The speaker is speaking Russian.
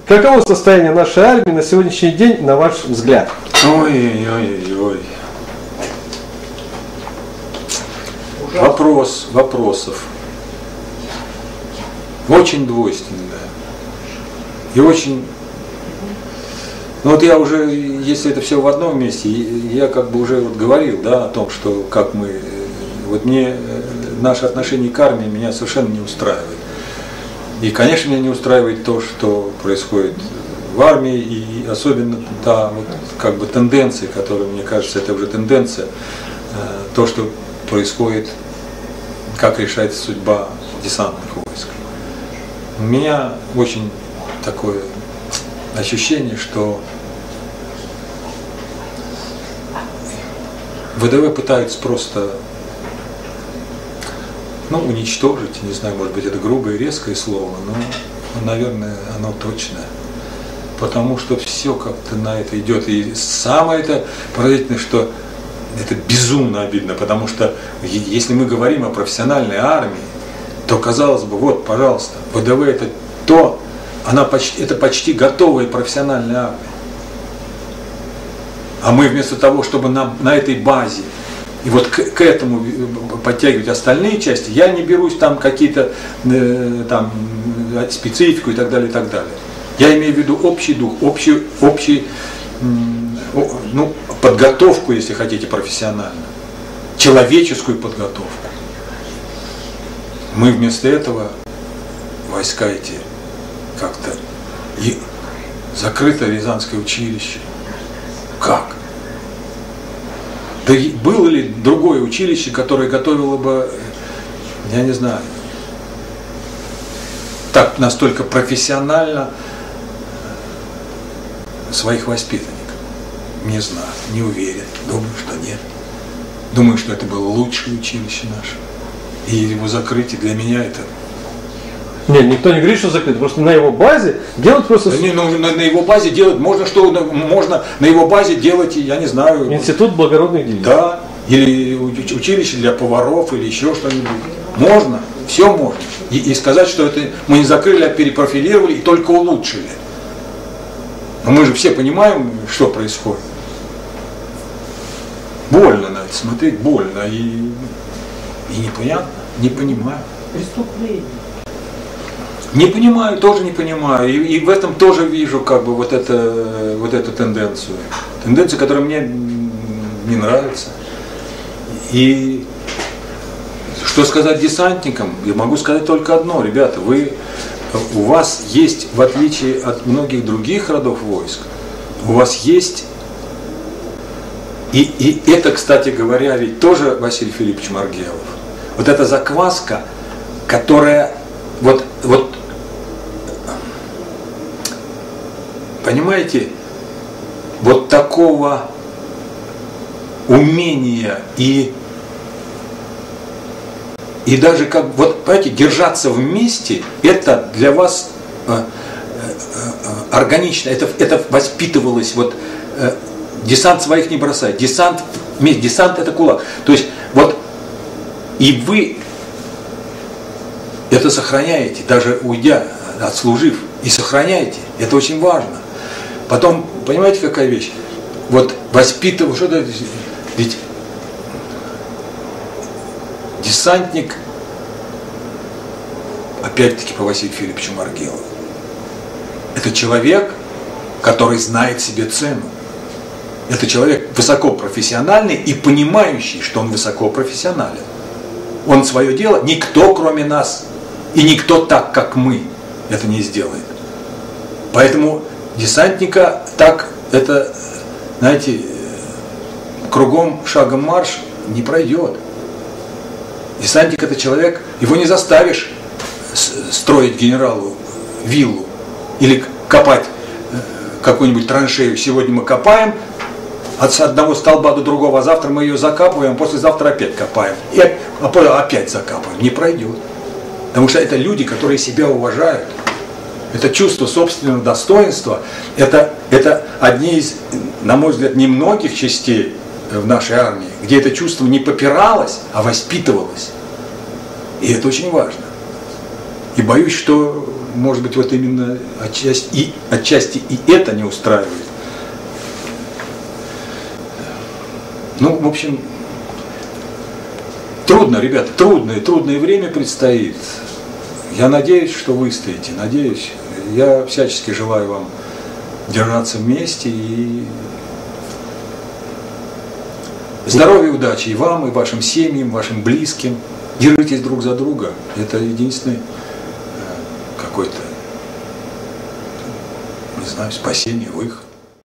каково состояние нашей армии на сегодняшний день, на ваш взгляд? Ой-ой-ой. Вопросов. Очень двойственная. И очень... Ну вот я уже, если это все в одном месте, я как бы уже вот говорил, да, о том, что как мы... Вот мне наше отношение к армии меня совершенно не устраивает. И, конечно, меня не устраивает то, что происходит в армии, и особенно та вот как бы тенденция, которая, мне кажется, это уже тенденция, то, что происходит, как решается судьба десантных войск. У меня очень такое ощущение, что ВДВ пытаются просто уничтожить, не знаю, может быть, это грубое и резкое слово, но, наверное, оно точное. Потому что все как-то на это идет. И самое это поразительное, что это безумно обидно, потому что если мы говорим о профессиональной армии, то, казалось бы, вот, пожалуйста, ВДВ это то, это почти готовая профессиональная армия. А мы вместо того, чтобы на этой базе и вот к этому подтягивать остальные части, я не берусь там какие-то там специфику и так далее, и так далее. Я имею в виду общий дух, подготовку, если хотите, профессионально, человеческую подготовку. Мы вместо этого войска эти как-то закрыто Рязанское училище. Как? Да было ли другое училище, которое готовило бы, я не знаю, так настолько профессионально своих воспитанников? Не знаю, не уверен, думаю, что нет. Думаю, что это было лучшее училище наше. И его закрытие для меня это... Нет, никто не говорит, что закрыто, просто на его базе делать просто... Да, на его базе делать можно на его базе делать, я не знаю... Институт благородных девиц. Да, или училище для поваров, или еще что-нибудь. Можно, все можно. И сказать, что это мы не закрыли, а перепрофилировали и только улучшили. Но мы же все понимаем, что происходит. Больно на это смотреть, больно и непонятно, не понимаю. Преступление. Не понимаю, тоже не понимаю. И в этом тоже вижу как бы вот эту тенденцию. Тенденцию, которая мне не нравится. И что сказать десантникам? Я могу сказать только одно. Ребята, у вас есть, в отличие от многих других родов войск, у вас есть, и это, кстати говоря, ведь тоже Василий Филиппович Маргелов, вот эта закваска, которая, вот понимаете, вот такого умения и даже как, вот, понимаете, держаться вместе, это для вас органично, это воспитывалось, вот, десант своих не бросает, десант это кулак. То есть, вот, и вы это сохраняете, даже уйдя, отслужив, и сохраняете, это очень важно. Потом, понимаете, какая вещь? Вот воспитывать, что-то, ведь десантник, опять-таки по Василию Филипповичу Маргелову, это человек, который знает себе цену. Это человек высокопрофессиональный и понимающий, что он высокопрофессионален. Он свое дело, никто кроме нас, и никто так, как мы, это не сделает. Поэтому десантника так, это, знаете, кругом шагом марш не пройдет. Десантник это человек, его не заставишь строить генералу виллу или копать какую-нибудь траншею. Сегодня мы копаем от одного столба до другого, а завтра мы ее закапываем, а послезавтра опять копаем. И опять закапываем. Не пройдет. Потому что это люди, которые себя уважают. Это чувство собственного достоинства. Это одни из, на мой взгляд, немногих частей в нашей армии, где это чувство не попиралось, а воспитывалось. И это очень важно. И боюсь, что может быть, вот именно отчасти и это не устраивает. Ну, в общем, трудно, ребята, трудное время предстоит. Я надеюсь, что выстоите, надеюсь. Я всячески желаю вам держаться вместе и здоровья, удачи и вам, и вашим семьям, вашим близким. Держитесь друг за друга. Это единственный какой-то, не знаю, спасение, выход.